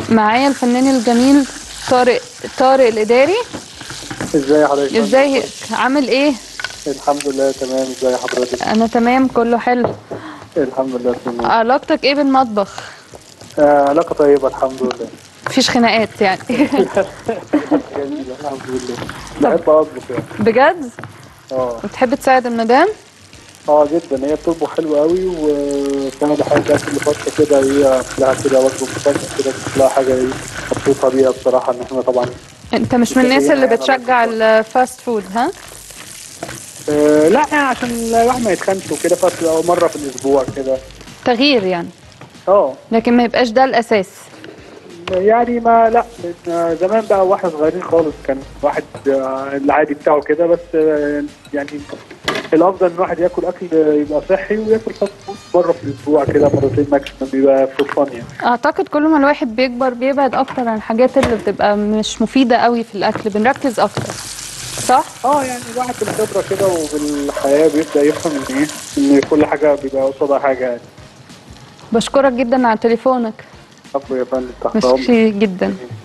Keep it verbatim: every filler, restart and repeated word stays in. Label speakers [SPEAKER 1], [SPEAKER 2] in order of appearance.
[SPEAKER 1] معايا الفنان الجميل طارق طارق الإداري.
[SPEAKER 2] ازاي حضرتك؟
[SPEAKER 1] ازيك؟ عامل ايه؟
[SPEAKER 2] الحمد لله تمام. ازاي حضرتك؟
[SPEAKER 1] انا تمام كله حلو.
[SPEAKER 2] الحمد لله تمام.
[SPEAKER 1] علاقتك ايه بالمطبخ؟
[SPEAKER 2] آه علاقة طيبة الحمد لله.
[SPEAKER 1] مفيش خناقات يعني؟
[SPEAKER 2] جميلة الحمد لله. بحب اطبخ يعني.
[SPEAKER 1] بجد؟
[SPEAKER 2] اه
[SPEAKER 1] بتحب تساعد المدام؟
[SPEAKER 2] اه جدا، هي بتطبخ حلو قوي، وكان بحب كل فترة كده هي لها كده وجبة مفاجأة كده، لها حاجة ايه مبسوطة بيها بصراحة. ان احنا طبعا
[SPEAKER 1] انت مش من الناس اللي بتشجع الفاست فود ها؟
[SPEAKER 2] آه لا، عشان الواحد ما يتخنش وكده، فترة مرة في الأسبوع كده.
[SPEAKER 1] تغيير يعني،
[SPEAKER 2] اه
[SPEAKER 1] لكن ما يبقاش ده الأساس.
[SPEAKER 2] يعني ما لا، من زمان بقى واحنا صغيرين خالص كان واحد العادي بتاعه كده، بس يعني الافضل ان الواحد ياكل اكل يبقى صحي، وياكل فاست فود مره في الاسبوع كده، مرتين ماكسيمم، بيبقى فور فن يعني.
[SPEAKER 1] اعتقد كل ما الواحد بيكبر بيبعد اكتر عن الحاجات اللي بتبقى مش مفيدة قوي في الاكل، بنركز اكتر صح؟
[SPEAKER 2] اه يعني الواحد بالخبره كده وبالحياه بيبدا يفهم ان ايه، ان كل حاجه بيبقى قصادها حاجه يعني.
[SPEAKER 1] بشكرك جدا على تليفونك.
[SPEAKER 2] عفوا يا فندم، تحت امرك.
[SPEAKER 1] ميرسي جدا.